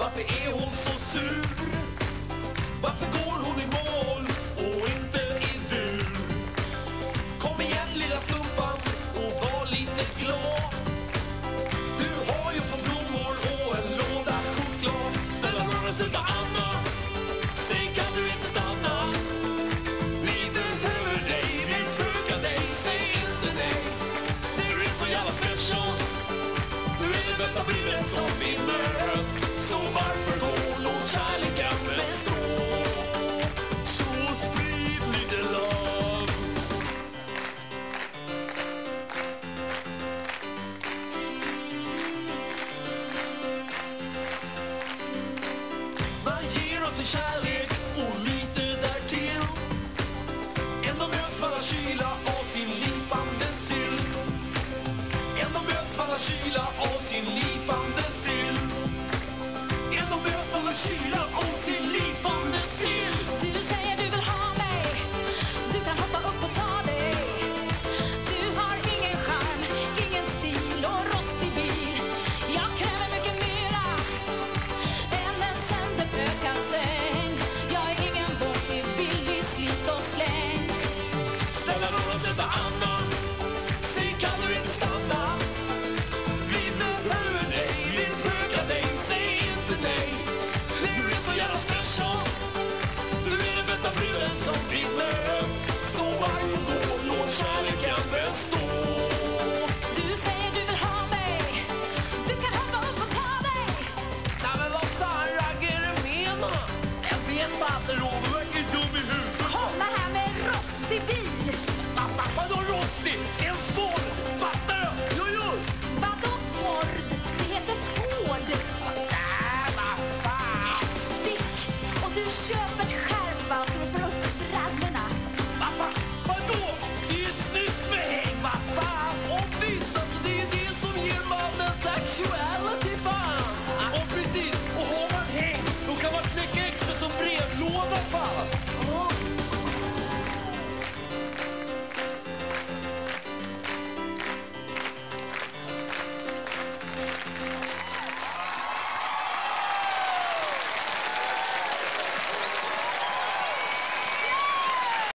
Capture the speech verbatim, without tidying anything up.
Varför är hon så sur? Varför går hon i mål och inte i dur? Kom igen lilla stumpan och var lite glad. Du har ju fått blommor och en låda choklad. Snälla några sluta Anna, säg kan du inte stanna? Vi behöver dig, vi brukar dig, säg inte nej. Du är så jävla special, du är det bästa budet som vi mött. Så varför gå låt kärleken bestå? Så sprid lite love. Man ger oss en kärlek